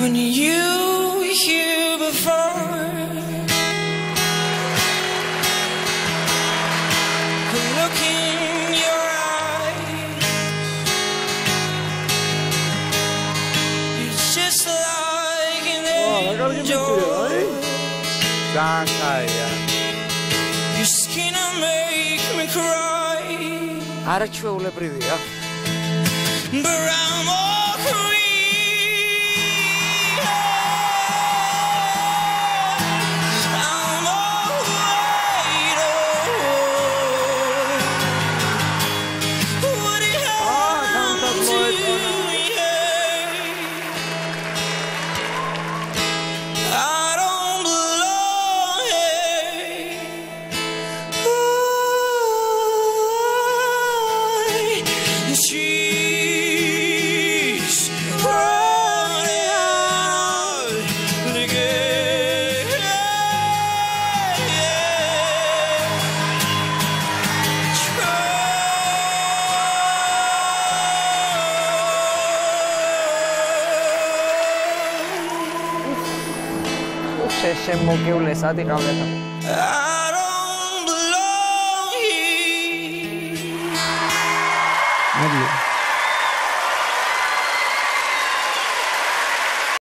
when you were here before. The look in your eyes, you're just like an angel. Your skin will make me cry. Άρα τσουόλε πριβία. But I'm all green. I'm all white. What it happened to me? I don't belong here. She's running out again. Σε μογιούλες, άντε καβέτα. I don't belong here. Adiós.